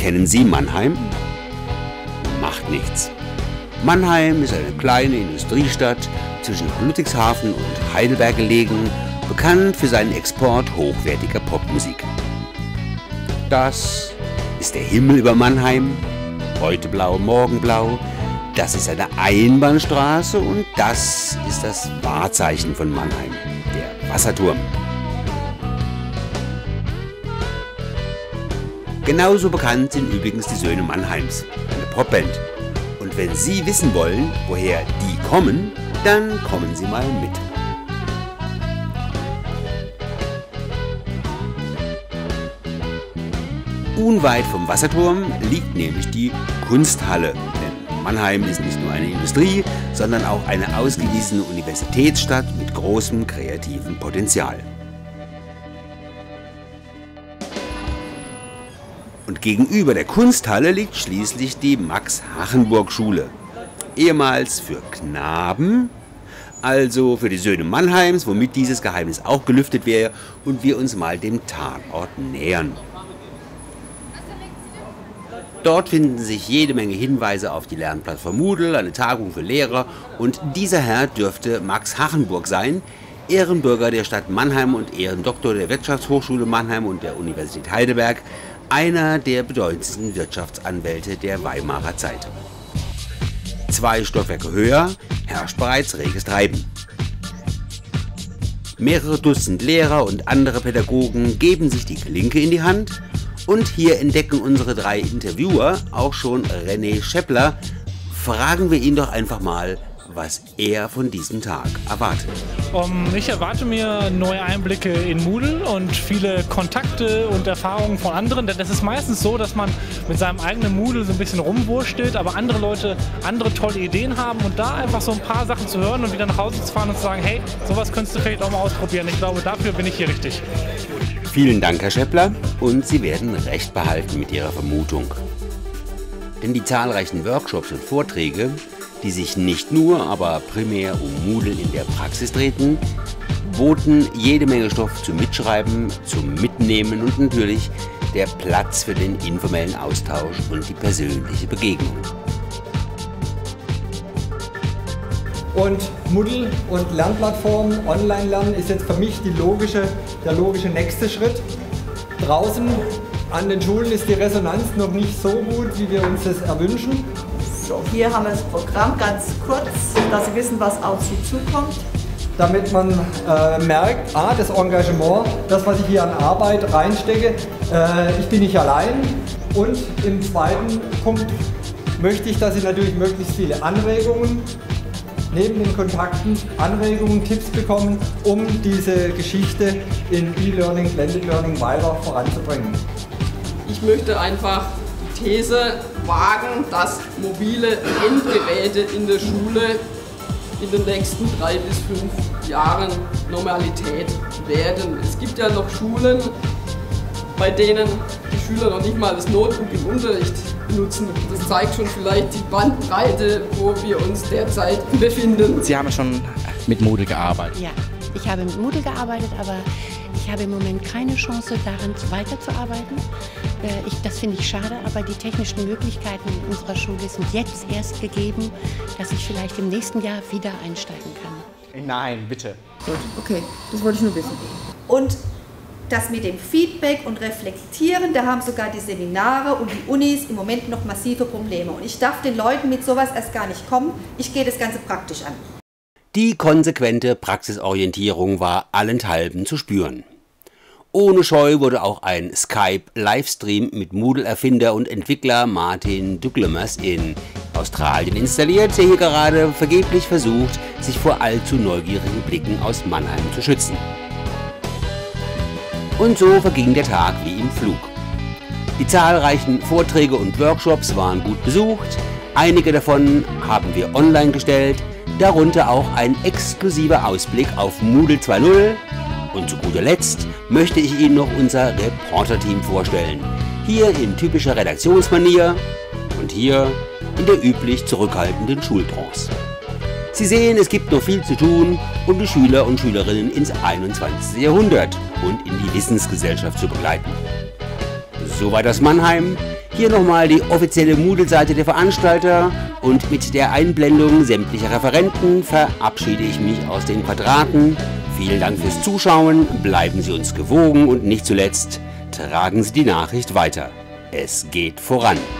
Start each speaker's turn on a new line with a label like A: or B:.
A: Kennen Sie Mannheim? Macht nichts. Mannheim ist eine kleine Industriestadt zwischen Ludwigshafen und Heidelberg gelegen, bekannt für seinen Export hochwertiger Popmusik. Das ist der Himmel über Mannheim, heute blau, morgen blau. Das ist eine Einbahnstraße und das ist das Wahrzeichen von Mannheim, der Wasserturm. Genauso bekannt sind übrigens die Söhne Mannheims, eine Popband. Und wenn Sie wissen wollen, woher die kommen, dann kommen Sie mal mit. Unweit vom Wasserturm liegt nämlich die Kunsthalle. Denn Mannheim ist nicht nur eine Industrie, sondern auch eine ausgewiesene Universitätsstadt mit großem kreativen Potenzial. Und gegenüber der Kunsthalle liegt schließlich die Max-Hachenburg-Schule. Ehemals für Knaben, also für die Söhne Mannheims, womit dieses Geheimnis auch gelüftet wäre und wir uns mal dem Tatort nähern. Dort finden sich jede Menge Hinweise auf die Lernplattform Moodle, eine Tagung für Lehrer und dieser Herr dürfte Max Hachenburg sein, Ehrenbürger der Stadt Mannheim und Ehrendoktor der Wirtschaftshochschule Mannheim und der Universität Heidelberg, einer der bedeutendsten Wirtschaftsanwälte der Weimarer Zeit. 2 Stockwerke höher herrscht bereits reges Treiben. Mehrere Dutzend Lehrer und andere Pädagogen geben sich die Klinke in die Hand und hier entdecken unsere 3 Interviewer auch schon René Scheppler. Fragen wir ihn doch einfach mal, was er von diesem Tag erwartet.
B: Ich erwarte mir neue Einblicke in Moodle und viele Kontakte und Erfahrungen von anderen, denn es ist meistens so, dass man mit seinem eigenen Moodle so ein bisschen rumwurschtelt, aber andere Leute andere tolle Ideen haben und da einfach so ein paar Sachen zu hören und wieder nach Hause zu fahren und zu sagen, hey, sowas könntest du vielleicht auch mal ausprobieren. Ich glaube, dafür bin ich hier richtig.
A: Vielen Dank, Herr Scheppler, und Sie werden recht behalten mit Ihrer Vermutung. Denn die zahlreichen Workshops und Vorträge, die sich nicht nur, aber primär um Moodle in der Praxis drehten, boten jede Menge Stoff zum Mitschreiben, zum Mitnehmen und natürlich der Platz für den informellen Austausch und die persönliche Begegnung.
C: Und Moodle und Lernplattformen, Online-Lernen ist jetzt für mich der logische nächste Schritt. Draußen an den Schulen ist die Resonanz noch nicht so gut, wie wir uns das erwünschen.
D: So, hier haben wir das Programm ganz kurz, dass Sie wissen, was auf Sie zukommt.
C: Damit man merkt, das Engagement, das, was ich hier an Arbeit reinstecke, ich bin nicht allein. Und im zweiten Punkt möchte ich, dass Sie natürlich möglichst viele Anregungen, neben den Kontakten, Anregungen, Tipps bekommen, um diese Geschichte in E-Learning, Blended Learning weiter voranzubringen.
E: Ich möchte einfach die These wagen, dass mobile Endgeräte in der Schule in den nächsten 3 bis 5 Jahren Normalität werden. Es gibt ja noch Schulen, bei denen die Schüler noch nicht mal das Notebook im Unterricht benutzen. Das zeigt schon vielleicht die Bandbreite, wo wir uns derzeit befinden.
F: Sie haben schon mit Moodle gearbeitet?
G: Ja, ich habe mit Moodle gearbeitet, aber ich habe im Moment keine Chance, daran weiterzuarbeiten. Das finde ich schade, aber die technischen Möglichkeiten in unserer Schule sind jetzt erst gegeben, dass ich vielleicht im nächsten Jahr wieder einsteigen kann.
F: Nein, bitte.
D: Gut, okay, das wollte ich nur wissen. Und das mit dem Feedback und Reflektieren, da haben sogar die Seminare und die Unis im Moment noch massive Probleme. Und ich darf den Leuten mit sowas erst gar nicht kommen. Ich gehe das Ganze praktisch an.
A: Die konsequente Praxisorientierung war allenthalben zu spüren. Ohne Scheu wurde auch ein Skype-Livestream mit Moodle-Erfinder und Entwickler Martin Douglamas in Australien installiert, der hier gerade vergeblich versucht, sich vor allzu neugierigen Blicken aus Mannheim zu schützen. Und so verging der Tag wie im Flug. Die zahlreichen Vorträge und Workshops waren gut besucht, einige davon haben wir online gestellt, darunter auch ein exklusiver Ausblick auf Moodle 2.0. Und zu guter Letzt möchte ich Ihnen noch unser Reporter-Team vorstellen. Hier in typischer Redaktionsmanier und hier in der üblich zurückhaltenden Schultrance. Sie sehen, es gibt noch viel zu tun, um die Schüler und Schülerinnen ins 21. Jahrhundert und in die Wissensgesellschaft zu begleiten. Soweit aus Mannheim. Hier nochmal die offizielle Moodle-Seite der Veranstalter und mit der Einblendung sämtlicher Referenten verabschiede ich mich aus den Quadraten. Vielen Dank fürs Zuschauen, bleiben Sie uns gewogen und nicht zuletzt tragen Sie die Nachricht weiter. Es geht voran.